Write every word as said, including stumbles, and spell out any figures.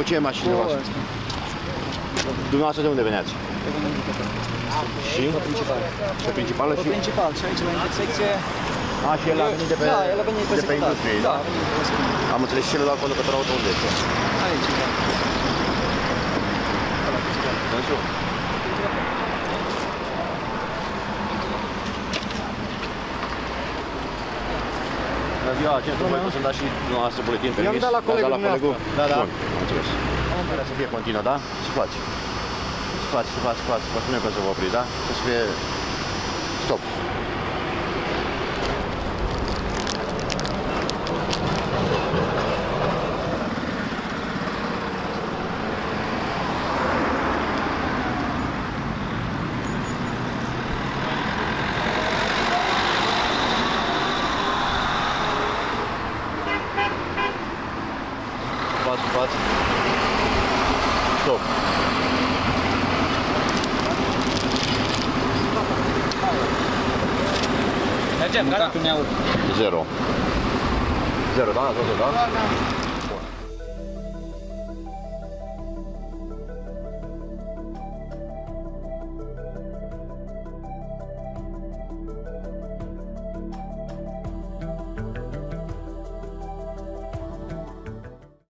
Cu ce mașină voastră? Dumneavoastră de unde veneați? Și? Pe principal. Pe principală și? Pe principal. Și aici la intersecție. A, și el a venit de pe, da, el a venit pe de pe industrie, da? Da, am înțeles și celălalt conducător auto unde este? Aici, da. Dânsul? Bună ziua, agentul, voi puteți să-mi dați și dumneavoastră buletin permis? I-am dat la colegul colegul? Da, da. Bun, înțeles. Am vrea să fie continuă, da? Scoați. Scoați, scoați, scoați. Vă spunem că să vă opriți, da? Să fie... Stop. Față, față. Stop. Mergem, gata? Zero. Zero, da? Zero, da?